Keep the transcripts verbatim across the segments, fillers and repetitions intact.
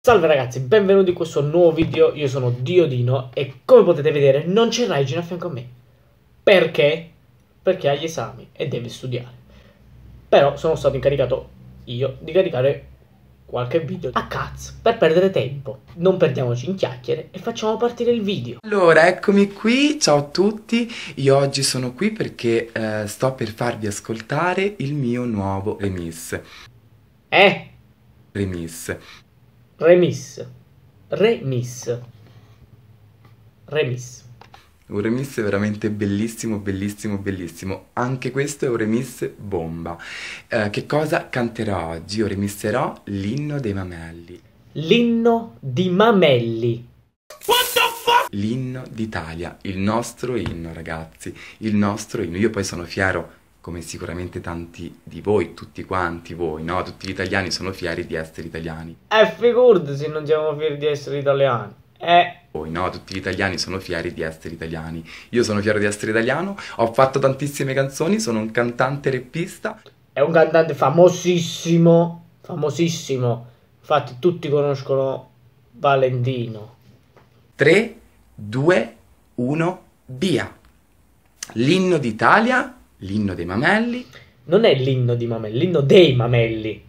Salve ragazzi, benvenuti in questo nuovo video. Io sono Diodino e come potete vedere non c'è Raijin a fianco a me. Perché? Perché ha gli esami e deve studiare. Però sono stato incaricato io di caricare qualche video a cazzo per perdere tempo. Non perdiamoci in chiacchiere e facciamo partire il video. Allora, eccomi qui, ciao a tutti. Io oggi sono qui perché eh, sto per farvi ascoltare il mio nuovo remix. Eh? Remix. Remix. Remix. Remix. Un remix veramente bellissimo, bellissimo, bellissimo. Anche questo è un remix bomba. Eh, che cosa canterò oggi? Io remixerò l'inno dei Mamelli. L'inno di Mamelli. L'inno d'Italia, il nostro inno, ragazzi. Il nostro inno. Io poi sono fiero, come sicuramente tanti di voi, tutti quanti voi, no? Tutti gli italiani sono fieri di essere italiani. Eh, figurati se non siamo fieri di essere italiani. Eh... Voi, no? Tutti gli italiani sono fieri di essere italiani. Io sono fiero di essere italiano, ho fatto tantissime canzoni, sono un cantante rappista. È un cantante famosissimo, famosissimo. Infatti tutti conoscono Valentino. tre, due, uno, via! L'inno d'Italia, l'inno dei Mamelli. Non è l'inno di Mamelli, l'inno dei Mamelli.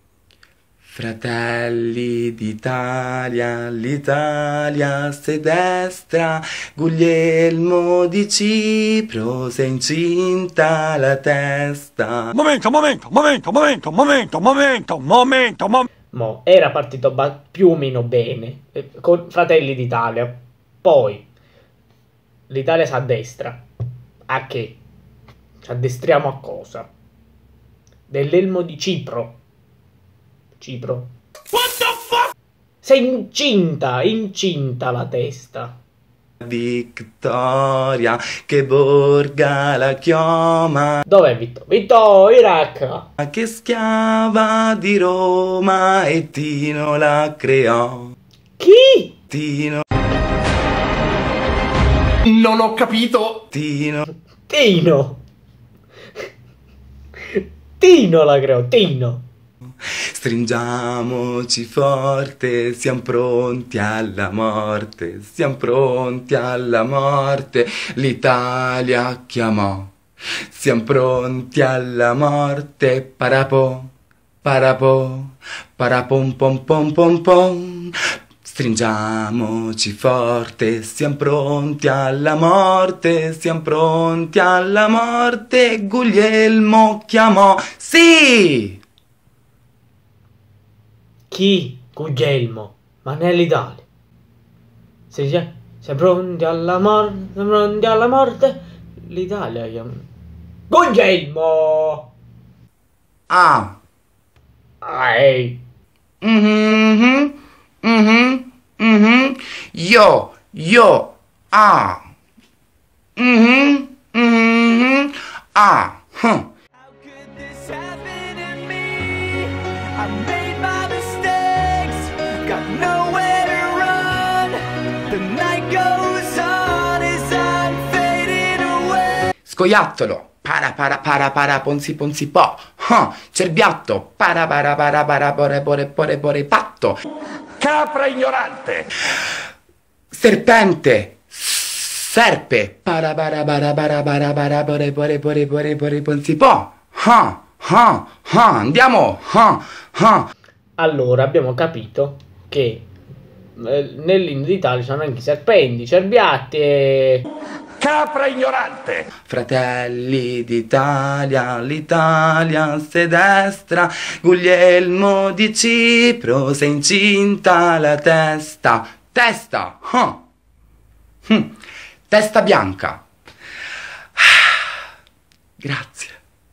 Fratelli d'Italia, l'Italia sei destra, Guglielmo di Cipro sei incinta la testa. Momento, momento, momento, momento, momento, momento, momento, momento. Mo, era partito più o meno bene, eh, con Fratelli d'Italia. Poi, l'Italia sa a destra. A che? Ci addestriamo a cosa? Dell'elmo di Cipro. Cipro. What the fuck? Sei incinta, incinta la testa. Vittoria che borga la chioma, Dov'è Vittorio? Vittorio, Iraq. che schiava di Roma e Tino la creò. Chi? Tino, Non ho capito. Tino. Tino. Tino la creò, Tino. Stringiamoci forte, siamo pronti alla morte, siamo pronti alla morte, l'Italia chiamò. Siamo pronti alla morte, parapo, parapo, parapom pom pom pom pom. Stringiamoci forte, siamo pronti alla morte, siamo pronti alla morte, Guglielmo chiamò. Sì! Chi? Guglielmo. Ma nell'Italia. Se c'è, sei pronti alla morte, sei pronti alla morte, l'Italia chiama. Guglielmo! Ah! Ah, ehi! Mhm, mhm, mhm. Io, io, ah. Mhm, mhm, ah. Huh. How could this happen to me? I made my mistakes, got nowhere to run. The night goes on as I'm fading away. Scoiattolo. Para para para para ponzi ponzi po. Huh. Cerbiatto. Para para para para pore pore pore pore patto. Capra ignorante. Serpente. Serpe. Para para para para para para pore pore pore pore pore ponzi po. Huh. Huh. Huh. Andiamo. Huh. Huh. Allora abbiamo capito che eh, nell'inno d'Italia ci sono anche i serpenti, i cerbiatti e... Capra ignorante. Fratelli d'Italia, l'Italia sei destra, Guglielmo di Cipro sei incinta la testa. Testa! Huh. Hm. Testa bianca. Grazie.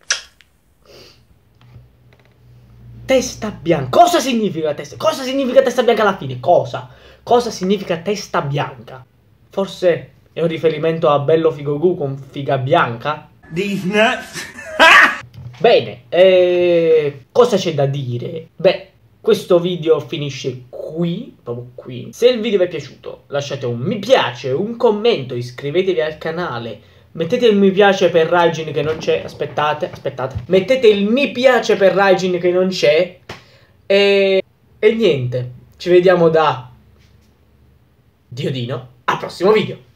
Testa bianca. Cosa significa testa? Cosa significa testa bianca alla fine? Cosa? Cosa significa testa bianca? Forse è un riferimento a Bello Figo con figa bianca? These nuts. Bene, eh, cosa c'è da dire? Beh, questo video finisce qui, proprio qui. Se il video vi è piaciuto, lasciate un mi piace, un commento, iscrivetevi al canale, mettete il mi piace per Raijin che non c'è, aspettate, aspettate, mettete il mi piace per Raijin che non c'è e, e niente. Ci vediamo da Diodino al prossimo video.